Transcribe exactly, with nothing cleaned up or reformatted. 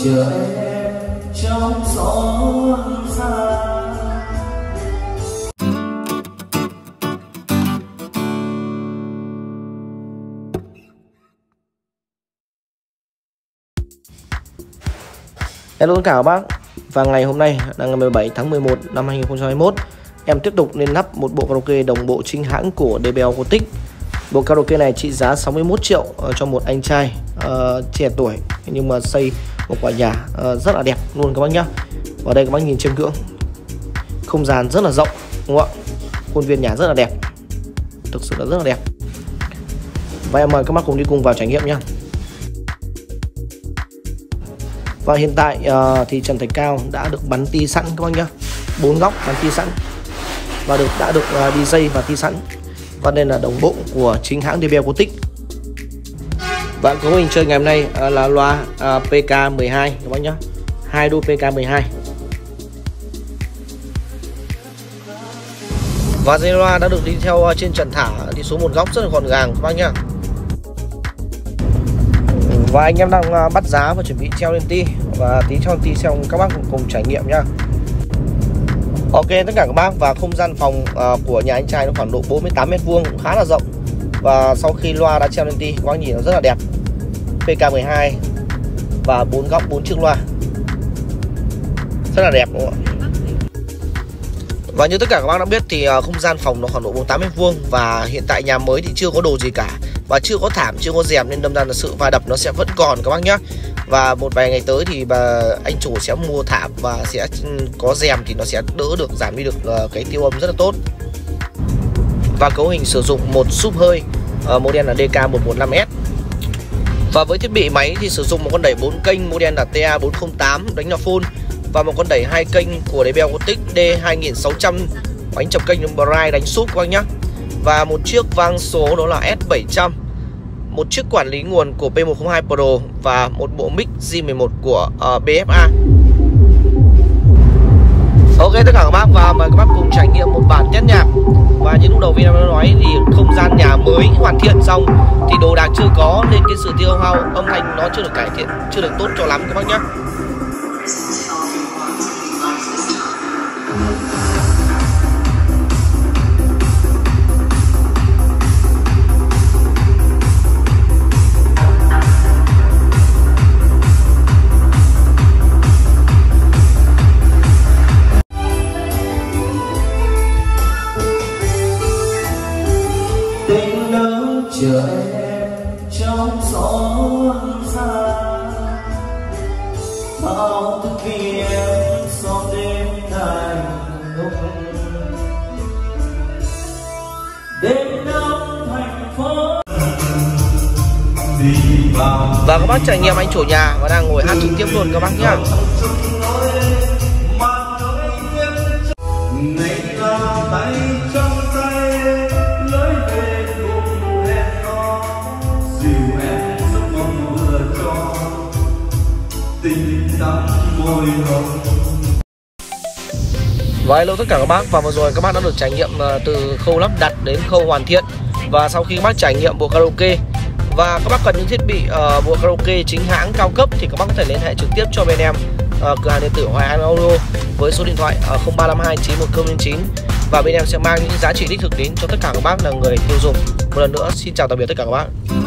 chờ em trong gió xa. Hello tất cả các bác. Và ngày hôm nay là ngày mười bảy tháng mười một năm hai nghìn không trăm hai mươi mốt, em tiếp tục lên lắp một bộ karaoke đồng bộ chính hãng của đê bê lờ Acoustic. Bộ karaoke này trị giá sáu mươi mốt triệu cho một anh trai uh, trẻ tuổi nhưng mà xây một quả nhà uh, rất là đẹp luôn các bác nhá. Và đây các bác nhìn chiêm ngưỡng, không gian rất là rộng đúng không ạ? Khuôn viên nhà rất là đẹp, thực sự là rất là đẹp. Và em mời các bác cùng đi cùng vào trải nghiệm nhá. Và hiện tại uh, thì trần thạch cao đã được bắn ti sẵn các bác nhá, bốn góc bắn ti sẵn và được đã được uh, đi dây và ti sẵn. Và đây là đồng bộ của chính hãng đê bê lờ Acoustic. Và cấu hình chơi ngày hôm nay uh, là loa uh, pê ca mười hai các bác nhá, hai đô pê ca mười hai. Và dây loa đã được đi theo uh, trên trần thả, đi xuống một góc rất là gọn gàng các bác nhá. Và anh em đang bắt giá và chuẩn bị treo lên ti, và tí cho ti xong các bác cùng, cùng trải nghiệm nhá. Ok tất cả các bác, và không gian phòng uh, của nhà anh trai nó khoảng độ bốn mươi tám mét vuông, cũng khá là rộng. Và sau khi loa đã treo lên ti, các bác nhìn nó rất là đẹp, pê ca mười hai và bốn góc bốn chiếc loa rất là đẹp đúng không ạ? Và như tất cả các bác đã biết thì uh, không gian phòng nó khoảng độ bốn mươi tám mét vuông, và hiện tại nhà mới thì chưa có đồ gì cả, và chưa có thảm, chưa có rèm, nên đâm ra là sự va đập nó sẽ vẫn còn các bác nhé. Và một vài ngày tới thì bà, anh chủ sẽ mua thảm và sẽ có rèm thì nó sẽ đỡ được, giảm đi được uh, cái tiêu âm rất là tốt. Và cấu hình sử dụng một súp hơi uh, model là đê ca một một năm S. Và với thiết bị máy thì sử dụng một con đẩy bốn kênh model là tê a bốn không tám đánh là full, và một con đẩy hai kênh của đê bê lờ Acoustic D hai nghìn sáu trăm đánh chập kênh Bright đánh súp các bác nhé. Và một chiếc vang số đó là S bảy trăm, một chiếc quản lý nguồn của P một không hai Pro và một bộ mic G mười một của uh, bê ép a. Ok tất cả các bác, và mời các bác cùng trải nghiệm một bản test nhạc. Và như lúc đầu video đã nói thì không gian nhà mới hoàn thiện xong thì đồ đạc chưa có, nên cái sự tiêu hao âm thanh nó chưa được cải thiện, chưa được tốt cho lắm các bác nhé. Tình nắng chờ em trong gió xa, bao thức vì em sau đêm thành lúc đêm đông thành phố. Và các bác trải nghiệm anh chủ nhà và đang ngồi hát trực tiếp luôn các bác nhá. Và hello tất cả các bác, và vừa rồi các bác đã được trải nghiệm từ khâu lắp đặt đến khâu hoàn thiện. Và sau khi các bác trải nghiệm bộ karaoke và các bác cần những thiết bị uh, bộ karaoke chính hãng cao cấp thì các bác có thể liên hệ trực tiếp cho bên em uh, cửa hàng điện tử Hoài An Audio với số điện thoại uh, không ba năm hai chín một không không chín, và bên em sẽ mang những giá trị đích thực đến cho tất cả các bác là người tiêu dùng. Một lần nữa xin chào tạm biệt tất cả các bác.